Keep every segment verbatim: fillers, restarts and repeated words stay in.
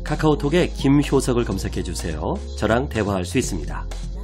카카오톡에 김효석을 검색해 주세요. 저랑 대화할 수 있습니다.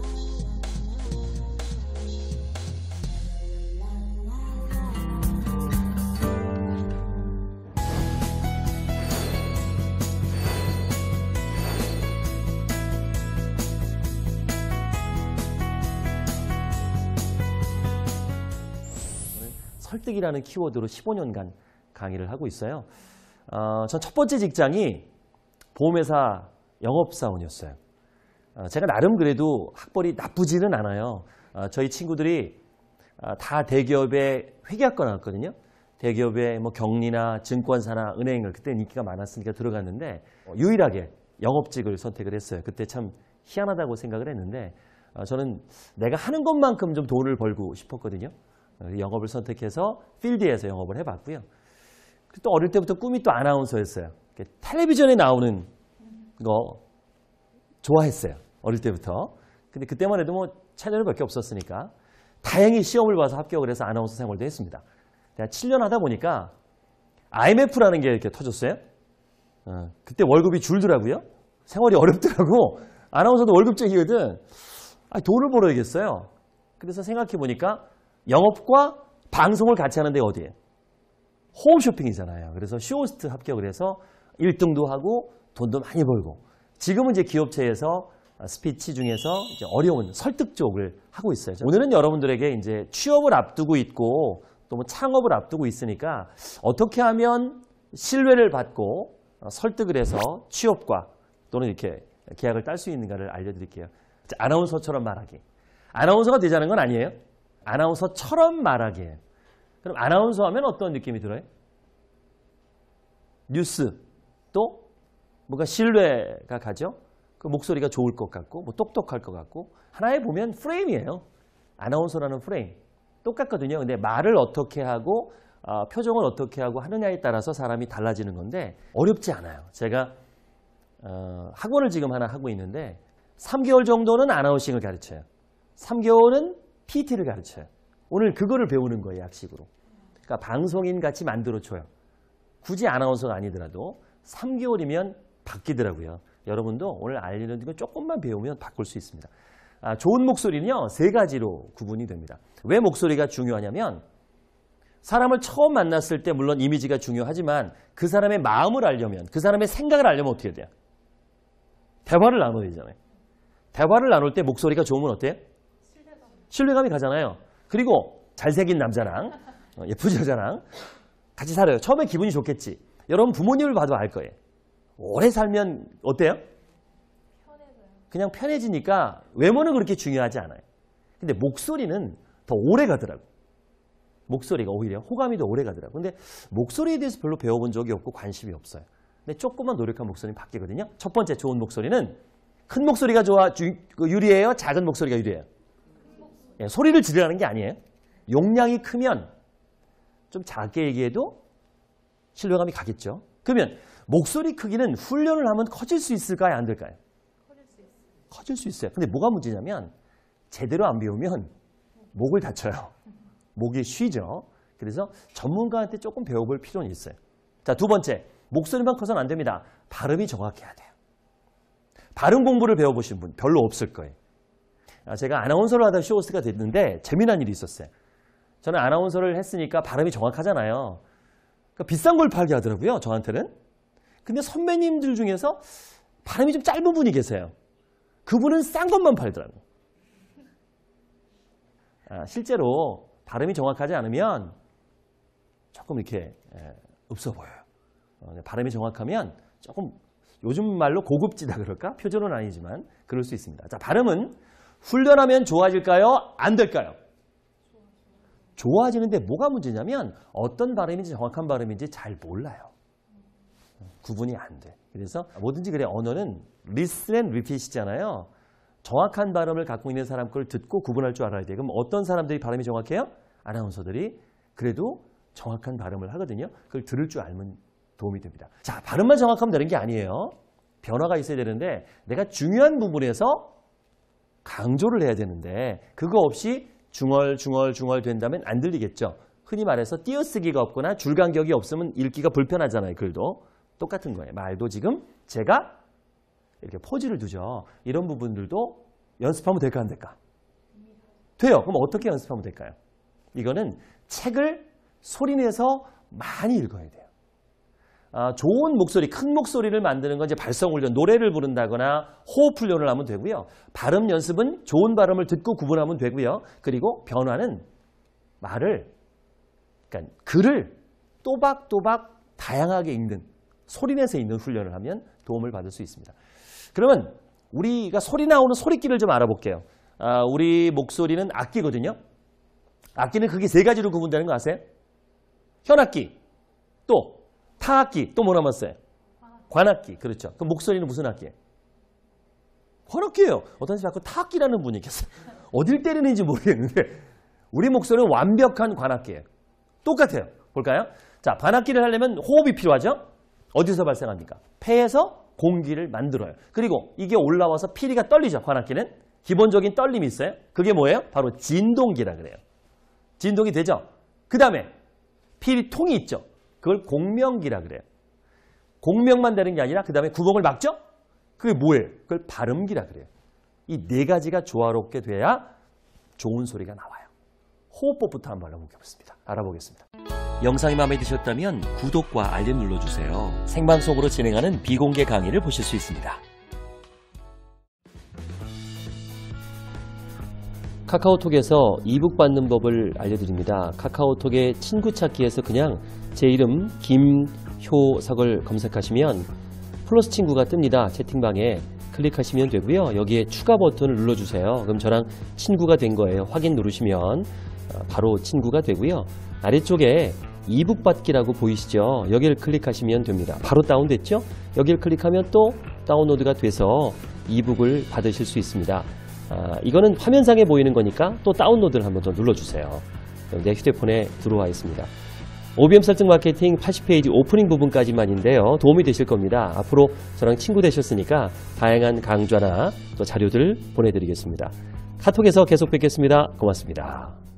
설득이라는 키워드로 십오 년간 강의를 하고 있어요. 어, 전 첫 번째 직장이 보험회사 영업사원이었어요. 어, 제가 나름 그래도 학벌이 나쁘지는 않아요. 어, 저희 친구들이 어, 다 대기업에 회계학과 나왔거든요. 대기업에 뭐 경리나 증권사나 은행을 그때 인기가 많았으니까 들어갔는데 어, 유일하게 영업직을 선택을 했어요. 그때 참 희한하다고 생각을 했는데 어, 저는 내가 하는 것만큼 좀 돈을 벌고 싶었거든요. 영업을 선택해서 필드에서 영업을 해봤고요. 또 어릴 때부터 꿈이 또 아나운서였어요. 텔레비전에 나오는 거 좋아했어요. 어릴 때부터. 근데 그때만 해도 뭐 채널이 몇 개 없었으니까 다행히 시험을 봐서 합격을 해서 아나운서 생활도 했습니다. 내가 칠 년 하다 보니까 아이엠에프라는 게 이렇게 터졌어요. 어, 그때 월급이 줄더라고요. 생활이 어렵더라고. 아나운서도 월급쟁이거든. 아, 돈을 벌어야겠어요. 그래서 생각해 보니까 영업과 방송을 같이 하는데 어디에? 홈쇼핑이잖아요. 그래서 쇼호스트 합격을 해서 일 등도 하고 돈도 많이 벌고 지금은 이제 기업체에서 스피치 중에서 이제 어려운 설득 쪽을 하고 있어요. 오늘은 여러분들에게 이제 취업을 앞두고 있고 또 뭐 창업을 앞두고 있으니까 어떻게 하면 신뢰를 받고 설득을 해서 취업과 또는 이렇게 계약을 딸 수 있는가를 알려드릴게요. 아나운서처럼 말하기. 아나운서가 되자는 건 아니에요. 아나운서처럼 말하기에. 그럼 아나운서 하면 어떤 느낌이 들어요? 뉴스, 또 뭔가 신뢰가 가죠? 그 목소리가 좋을 것 같고, 뭐 똑똑할 것 같고. 하나에 보면 프레임이에요. 아나운서라는 프레임. 똑같거든요. 근데 말을 어떻게 하고, 어, 표정을 어떻게 하고 하느냐에 따라서 사람이 달라지는 건데 어렵지 않아요. 제가 어, 학원을 지금 하나 하고 있는데 삼 개월 정도는 아나운싱을 가르쳐요. 삼 개월은 피티를 가르쳐요. 오늘 그거를 배우는 거예요, 약식으로. 그러니까 방송인 같이 만들어줘요. 굳이 아나운서가 아니더라도 삼 개월이면 바뀌더라고요. 여러분도 오늘 알리는 거 조금만 배우면 바꿀 수 있습니다. 아, 좋은 목소리는요, 세 가지로 구분이 됩니다. 왜 목소리가 중요하냐면 사람을 처음 만났을 때 물론 이미지가 중요하지만 그 사람의 마음을 알려면, 그 사람의 생각을 알려면 어떻게 돼요? 대화를 나눠야 되잖아요. 대화를 나눌 때 목소리가 좋으면 어때요? 신뢰감이 가잖아요. 그리고 잘생긴 남자랑 예쁜 여자랑 같이 살아요. 처음에 기분이 좋겠지. 여러분 부모님을 봐도 알 거예요. 오래 살면 어때요? 편해져요. 그냥 편해지니까 외모는 그렇게 중요하지 않아요. 근데 목소리는 더 오래 가더라고. 목소리가 오히려 호감이 더 오래 가더라고. 근데 목소리에 대해서 별로 배워본 적이 없고 관심이 없어요. 근데 조금만 노력하면 목소리는 바뀌거든요. 첫 번째 좋은 목소리는 큰 목소리가 좋아 유리해요? 작은 목소리가 유리해요? 예, 소리를 지르라는 게 아니에요. 용량이 크면 좀 작게 얘기해도 신뢰감이 가겠죠. 그러면 목소리 크기는 훈련을 하면 커질 수 있을까요? 안 될까요? 커질 수 있어요. 커질 수 있어요. 근데 뭐가 문제냐면 제대로 안 배우면 목을 다쳐요. 목이 쉬죠. 그래서 전문가한테 조금 배워볼 필요는 있어요. 자, 두 번째, 목소리만 커서는 안 됩니다. 발음이 정확해야 돼요. 발음 공부를 배워보신 분 별로 없을 거예요. 제가 아나운서를 하다 쇼호스트가 됐는데 재미난 일이 있었어요. 저는 아나운서를 했으니까 발음이 정확하잖아요. 그러니까 비싼 걸 팔게 하더라고요, 저한테는. 근데 선배님들 중에서 발음이 좀 짧은 분이 계세요. 그분은 싼 것만 팔더라고요. 아, 실제로 발음이 정확하지 않으면 조금 이렇게 에, 없어 보여요. 어, 발음이 정확하면 조금 요즘 말로 고급지다 그럴까? 표준어는 아니지만 그럴 수 있습니다. 자, 발음은 훈련하면 좋아질까요? 안 될까요? 좋아지는데 뭐가 문제냐면 어떤 발음인지 정확한 발음인지 잘 몰라요. 구분이 안 돼. 그래서 뭐든지 그래. 언어는 listen and repeat이잖아요. 정확한 발음을 갖고 있는 사람 걸 듣고 구분할 줄 알아야 돼요. 그럼 어떤 사람들이 발음이 정확해요? 아나운서들이 그래도 정확한 발음을 하거든요. 그걸 들을 줄 알면 도움이 됩니다. 자, 발음만 정확하면 되는 게 아니에요. 변화가 있어야 되는데 내가 중요한 부분에서 강조를 해야 되는데 그거 없이 중얼 중얼 중얼 된다면 안 들리겠죠. 흔히 말해서 띄어쓰기가 없거나 줄 간격이 없으면 읽기가 불편하잖아요. 글도. 똑같은 거예요. 말도 지금 제가 이렇게 포즈를 두죠. 이런 부분들도 연습하면 될까 안 될까? 돼요. 그럼 어떻게 연습하면 될까요? 이거는 책을 소리내서 많이 읽어야 돼요. 아, 좋은 목소리, 큰 목소리를 만드는 건 이제 발성훈련, 노래를 부른다거나 호흡 훈련을 하면 되고요. 발음 연습은 좋은 발음을 듣고 구분하면 되고요. 그리고 변화는 말을, 그러니까 글을 또박또박 다양하게 읽는, 소리내서 읽는 훈련을 하면 도움을 받을 수 있습니다. 그러면 우리가 소리 나오는 소리끼를 좀 알아볼게요. 아, 우리 목소리는 악기거든요. 악기는 크게 세 가지로 구분되는 거 아세요? 현악기, 또 타악기, 또 뭐 남았어요? 관악기. 그렇죠. 그럼 목소리는 무슨 악기예요? 관악기예요. 어떤 사람이 자꾸 타악기라는 분이 계세요. 어딜 때리는지 모르겠는데 우리 목소리는 완벽한 관악기예요. 똑같아요. 볼까요? 자, 관악기를 하려면 호흡이 필요하죠? 어디서 발생합니까? 폐에서 공기를 만들어요. 그리고 이게 올라와서 피리가 떨리죠. 관악기는. 기본적인 떨림이 있어요. 그게 뭐예요? 바로 진동기라 그래요. 진동이 되죠? 그 다음에 피리통이 있죠. 그걸 공명기라 그래요. 공명만 되는 게 아니라 그 다음에 구멍을 막죠? 그게 뭐예요? 그걸 발음기라 그래요. 이 네 가지가 조화롭게 돼야 좋은 소리가 나와요. 호흡법부터 한번 알아보겠습니다. 알아보겠습니다. 영상이 마음에 드셨다면 구독과 알림 눌러주세요. 생방송으로 진행하는 비공개 강의를 보실 수 있습니다. 카카오톡에서 이북 받는 법을 알려드립니다. 카카오톡의 친구 찾기에서 그냥 제 이름 김효석을 검색하시면 플러스 친구가 뜹니다. 채팅방에 클릭하시면 되고요. 여기에 추가 버튼을 눌러주세요. 그럼 저랑 친구가 된 거예요. 확인 누르시면 바로 친구가 되고요. 아래쪽에 이북 받기라고 보이시죠? 여기를 클릭하시면 됩니다. 바로 다운됐죠? 여기를 클릭하면 또 다운로드가 돼서 이북을 받으실 수 있습니다. 아, 이거는 화면상에 보이는 거니까 또 다운로드를 한번 더 눌러주세요. 내 휴대폰에 들어와 있습니다. 오비엠 설정 마케팅 팔십 페이지 오프닝 부분까지만인데요. 도움이 되실 겁니다. 앞으로 저랑 친구 되셨으니까 다양한 강좌나 또 자료들 보내드리겠습니다. 카톡에서 계속 뵙겠습니다. 고맙습니다.